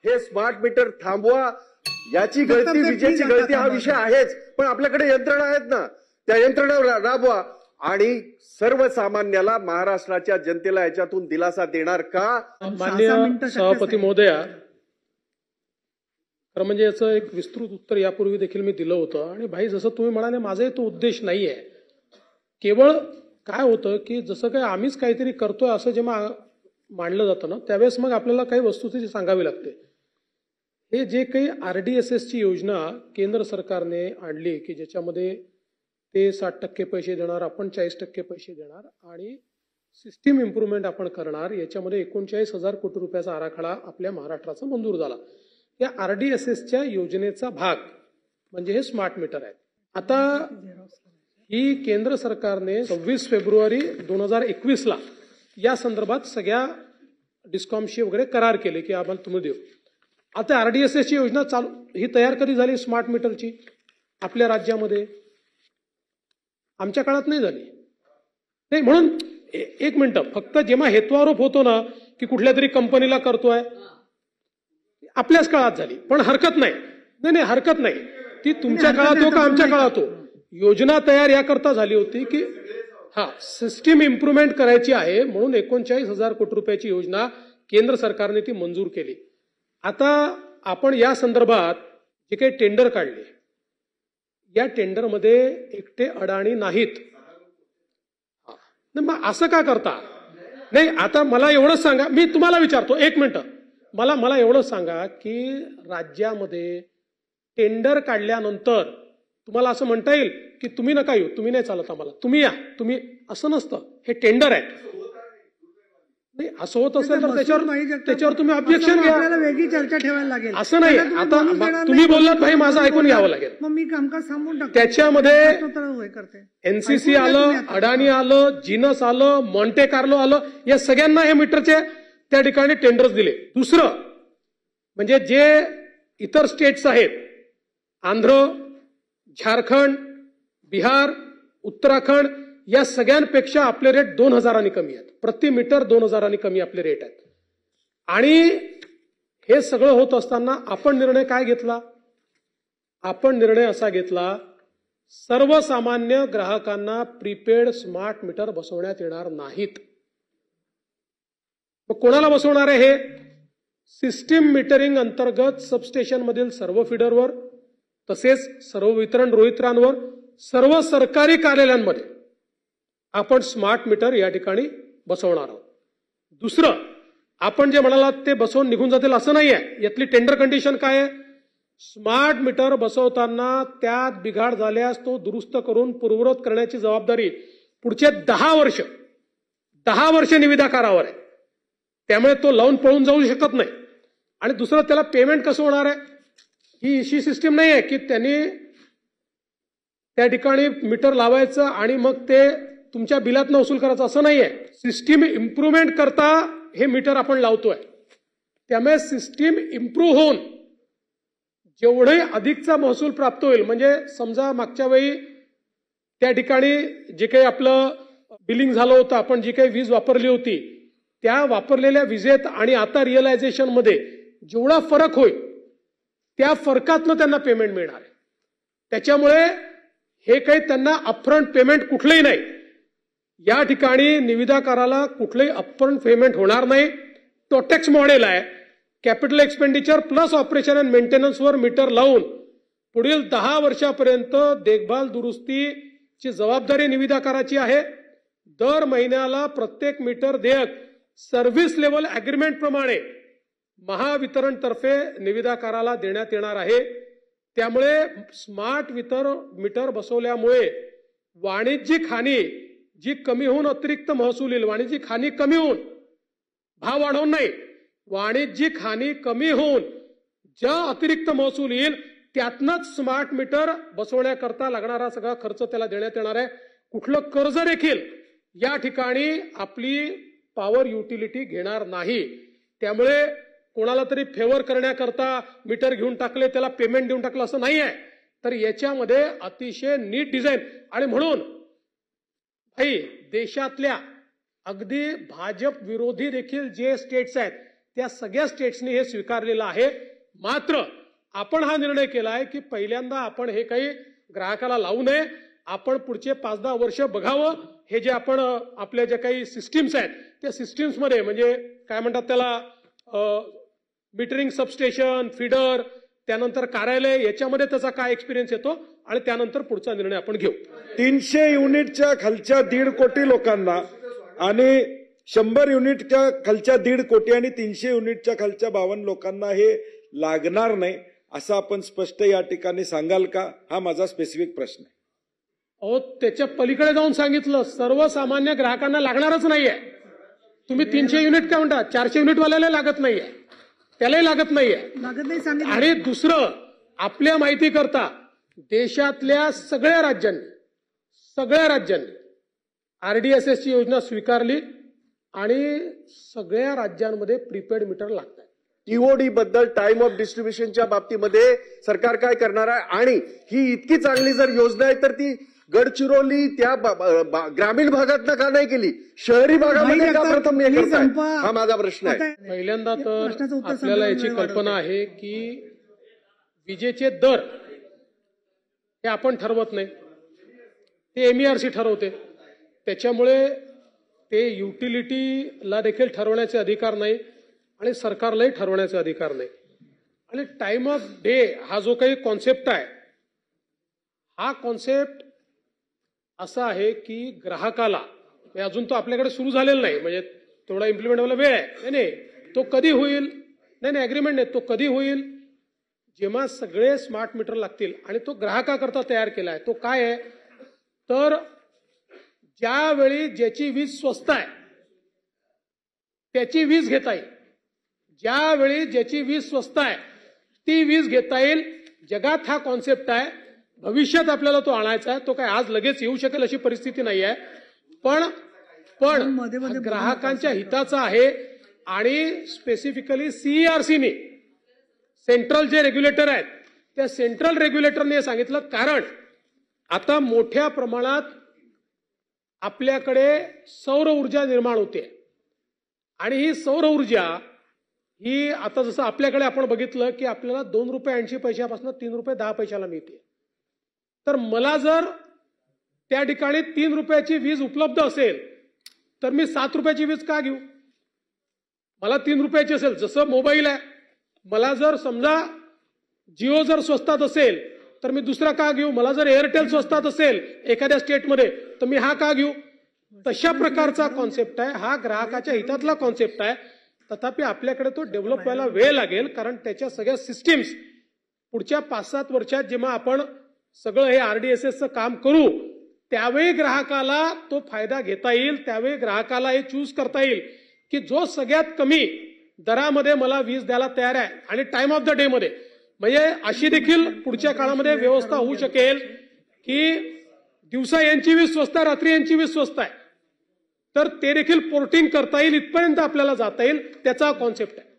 हे smart meter थांबवा, याची गळती विजेची गळती हा विषय आहेच, पण आपल्याकडे यंत्रणा आहेत ना, त्या यंत्रणा राबवा आणि सर्वसामान्याला महाराष्ट्राच्या जनतेला याच्यातून दिलासा देणार का? माननीय सभापती महोदया, खरं म्हणजे याचं एक विस्तृत उत्तर यापूर्वी देखील मी दिलं होतं आणि भाई जसं तुम्ही म्हणाले माझाही तो उद्देश नाहीये. केवळ काय होतं की जसं काही आम्हीच काहीतरी करतोय असं जेव्हा मांडलं जातं ना त्यावेळेस मग आपल्याला काही वस्तुस्थिती सांगावी लागते. हे जे काही RDSS ची योजना केंद्र सरकारने आणली की ज्याच्यामध्ये ते 60% पैसे देणार, आपण 40% पैसे देणार आणि सिस्टीम इम्प्रूव्हमेंट आपण करणार, याच्यामध्ये 39,000 कोटी रुपयाचा आराखडा आपल्या महाराष्ट्राचा मंजूर झाला. या RDSSच्या योजनेचा भाग म्हणजे हे स्मार्ट मीटर आहेत. आता ही केंद्र सरकारने 26 फेब्रुवारी 2021ला या संदर्भात सगळ्या डिस्कॉमशी वगैरे करार केले की आम्हाला तुम्ही देऊ. आता RDSSची योजना चालू ही तयार कधी झाली स्मार्ट मीटरची आपल्या राज्यामध्ये? आमच्या काळात नाही झाली. नाही म्हणून एक मिनिटं, फक्त जेव्हा हेतुआरोप होतो ना की कुठल्या तरी कंपनीला करतोय, आपल्याच काळात झाली. पण हरकत नाही, नाही हरकत नाही, ती तुमच्या काळात हो का आमच्या काळात हो, योजना तयार याकरता झाली होती की सिस्टीम इम्प्रूव्हमेंट करायची आहे म्हणून 39,000 कोटी रुपयाची योजना केंद्र सरकारने ती मंजूर केली. आता आपण या संदर्भात जे काही टेंडर काढले, या टेंडरमध्ये एकटे अडाणी नाहीत. मग असं का करता? नाही आता मला एवढंच सांगा, मी तुम्हाला विचारतो एक मिनिटं, मला एवढंच सांगा की राज्यामध्ये टेंडर काढल्यानंतर तुम्हाला असं म्हणता येईल की तुम्ही नका येऊ, तुम्ही नाही चालत आम्हाला, तुम्ही या, तुम्ही असं नसतं. हे टेंडर आहे. नाही असं होत असेल तर त्याच्यावर तुम्ही ऑब्जेक्शन घ्या, वेगळी चर्चा ठेवायला लागेल. असं नाही. आता तुम्ही बोललात भाई माझं ऐकून घ्यावं लागेल. मग मी कामकाज थांबवून टाकतो. त्याच्यामध्ये NCC आलं, अडाणी आलं, जिनस आलं, मॉन्टे कार्लो आलं, या सगळ्यांना हे मीटरचे त्या ठिकाणी टेंडर्स दिले. दुसरं म्हणजे जे इतर स्टेट्स आहेत, आंध्र, झारखंड, बिहार, उत्तराखंड, या सगळ्यांपेक्षा आपले रेट 2,000 कमी आहेत. प्रति मीटर 2,000 कमी आपले रेट आहेत. आणि हे सगळं होत असताना आपण निर्णय काय घेतला? आपण निर्णय असा घेतला, सर्वसामान्य ग्राहकांना प्रीपेड स्मार्ट मीटर बसवण्यात येणार नाहीत. मग कोणाला बसवणार आहे? हे सिस्टीम मीटरिंग अंतर्गत सबस्टेशन मधील सर्व फीडरवर, तसेच सर्व वितरण रोहित्रांवर, सर्व सरकारी कार्यालयांमध्ये आपण स्मार्ट मीटर या ठिकाणी बसवणार आहोत. दुसरं, आपण जे म्हणालात ते बसवून निघून जातील असं नाहीये. यातली टेंडर कंडिशन काय आहे? स्मार्ट मीटर बसवताना त्यात बिघाड झाल्यास तो दुरुस्त करून पूर्ववत करण्याची जबाबदारी पुढचे 10 वर्ष निविदाकारावर आहे. त्यामुळे तो लावून पळून जाऊ शकत नाही. आणि दुसरं, त्याला पेमेंट कसं होणार आहे? ही अशी सिस्टीम नाही आहे की त्यांनी त्या ठिकाणी मीटर लावायचं आणि मग ते तुमच्या बिलातनं वसूल करायचं, असं नाहीये. सिस्टीम इम्प्रूव्हमेंट करता हे मीटर आपण लावतोय. त्यामुळे सिस्टीम इम्प्रूव्ह होऊन जेवढे अधिकचा महसूल प्राप्त होईल, म्हणजे समजा मागच्या वेळी त्या ठिकाणी जे काही आपलं बिलिंग झालं होतं, आपण जी काही वीज वापरली होती, त्या वापरलेल्या विजेत आणि आता रिअलायझेशन मध्ये जेवढा फरक होईल त्या फरकातनं त्यांना पेमेंट मिळणार आहे. त्याच्यामुळे हे काही त्यांना अपफ्रंट पेमेंट कुठलंही नाही. या ठिकाणी निविदाकाराला कुठलंही अपफ्रंट पेमेंट होणार नाही. टोटेक्स मॉडेल आहे. Capital expenditure plus operation and मेंटेनन्सवर मीटर लावून पुढील 10 वर्षापर्यंत देखभाल दुरुस्तीची जबाबदारी निविदाकाराची आहे. दर महिन्याला प्रत्येक मीटर देयक सर्व्हिस लेवल अग्रीमेंट प्रमाणे महावितरण तर्फे निविदाकाराला देण्यात येणार आहे. त्यामुळे स्मार्ट मीटर बसवल्यामुळे वाणिज्यिक हानी जी कमी होऊन अतिरिक्त महसूल येईल, वाणिज्यिक हानी कमी होऊन, भाव वाढवून नाही, वाणिज्यिक हानी कमी होऊन ज्या अतिरिक्त महसूल येईल त्यातनंच स्मार्ट मीटर बसवण्याकरता लागणारा सगळा खर्च त्याला देण्यात येणार आहे. कुठलं कर्ज देखील या ठिकाणी आपली पॉवर युटिलिटी घेणार नाही. त्यामुळे कोणाला तरी फेवर करण्याकरता मीटर घेऊन टाकले, त्याला पेमेंट देऊन टाकलं असं नाही आहे. तर याच्यामध्ये अतिशय नीट डिझाईन, आणि म्हणून भाई देशातल्या अगदी भाजप विरोधी देखील जे स्टेट्स आहेत त्या सगळ्या स्टेट्सनी हे स्वीकारलेलं आहे. मात्र आपण हा निर्णय केला आहे की पहिल्यांदा आपण हे काही ग्राहकाला लावू नये, आपण पुढचे 5-10 वर्ष बघावं. हे जे आपण आपल्या ज्या काही सिस्टीम्स आहेत त्या सिस्टीम्समध्ये म्हणजे काय म्हणतात त्याला मीटरिंग सबस्टेशन, फीडर, त्यानंतर कार्यालय, याच्यामध्ये त्याचा काय एक्सपिरियन्स येतो आणि त्यानंतर पुढचा निर्णय आपण घेऊ. 300 युनिटच्या खालच्या 1.5 कोटी लोकांना आणि 100 युनिटच्या खालच्या 1.5 कोटी आणि 300 युनिटच्या खालच्या 52 लोकांना हे लागणार नाही असं आपण स्पष्ट या ठिकाणी सांगाल का? हा माझा स्पेसिफिक प्रश्न आहे. अहो, त्याच्या पलीकडे जाऊन सांगितलं सर्वसामान्य ग्राहकांना लागणारच नाहीये. तुम्ही 300 युनिट काय म्हणता, 400 युनिट वाल्याला लागत नाहीये, त्यालाही लागत नाहीये. लागत नाही सांगितलं. आणि दुसरं, आपल्या माहिती करता देशातल्या सगळ्या राज्यांनी RDSS ची योजना स्वीकारली आणि सगळ्या राज्यांमध्ये प्रीपेड मीटर लागतात. TOD बद्दल टाइम ऑफ डिस्ट्रीब्युशनच्या बाबतीमध्ये सरकार काय करणार आहे? आणि ही इतकी चांगली जर योजना आहे तर ती गडचिरोली त्या ग्रामीण भागात का नाही केली, शहरी भागामध्ये का प्रथम हे करताय? हा माझा प्रश्न आहे. पहिल्यांदा तर आपल्याला याची कल्पना आहे की विजेचे दर हे आपण ठरवत नाही, ते MERC ठरवते. त्याच्यामुळे ते युटिलिटीला देखील ठरवण्याचे अधिकार नाही आणि सरकारलाही ठरवण्याचे अधिकार नाही. आणि टाइम ऑफ डे हा जो काही कॉन्सेप्ट आहे, हा कॉन्सेप्ट असा आहे की ग्राहकाला, अजून तो आपल्याकडे सुरू झालेला नाही, म्हणजे तेवढा इम्प्लिमेंट व्हायला वेळ आहे. नाही, तो कधी होईल? नाही, अग्रीमेंट नाही, तो कधी होईल? जेव्हा सगळे स्मार्ट मीटर लागतील. आणि तो ग्राहकाकरता तयार केला आहे. तो काय आहे तर ज्यावेळी ज्याची वीज स्वस्त आहे त्याची वीज घेता येईल, ज्यावेळी ज्याची वीज स्वस्त आहे ती वीज घेता येईल. जगात हा कॉन्सेप्ट आहे. भविष्यात आपल्याला तो आणायचा आहे. तो काय आज लगेच येऊ शकेल अशी परिस्थिती नाही आहे. पण ग्राहकांच्या हिताचा आहे. आणि स्पेसिफिकली CERCने, सेंट्रल जे रेग्युलेटर आहेत त्या सेंट्रल रेग्युलेटरने सांगितलं, कारण आता मोठ्या प्रमाणात आपल्याकडे सौर ऊर्जा निर्माण होते आणि ही सौर ऊर्जा ही आता जसं आपल्याकडे आपण बघितलं की आपल्याला ₹2.80 ₹3.10 मिळते. तर मला जर त्या ठिकाणी ₹3 वीज उपलब्ध असेल तर मी ₹7 वीज का घेऊ? मला ₹3 असेल. जसं मोबाईल आहे, मला जर समजा जिओ जर स्वस्तात असेल तर मी दुसरा का घेऊ? मला जर एअरटेल स्वस्तात असेल एखाद्या स्टेटमध्ये तर मी हा का घेऊ? तशा प्रकारचा कॉन्सेप्ट आहे. हा ग्राहकाच्या हितातला कॉन्सेप्ट आहे. तथापि आपल्याकडे तो डेव्हलप व्हायला वेळ लागेल, कारण त्याच्या सगळ्या सिस्टीम्स पुढच्या 5-7 वर्षात जेव्हा आपण सगळं हे RDSSचं काम करू त्यावेळी ग्राहकाला तो फायदा घेता येईल. त्यावेळी ग्राहकाला हे चूज करता येईल की जो सगळ्यात कमी दरामध्ये मला वीज द्यायला तयार आहे आणि टाइम ऑफ द डे मध्ये. म्हणजे अशी देखील पुढच्या काळामध्ये व्यवस्था होऊ शकेल की दिवसा यांची वीज स्वस्त आहे, रात्री यांची वीज स्वस्त आहे, तर ते देखील पोर्टिंग करता येईल. इथपर्यंत आपल्याला जाता येईल. त्याचा कॉन्सेप्ट आहे.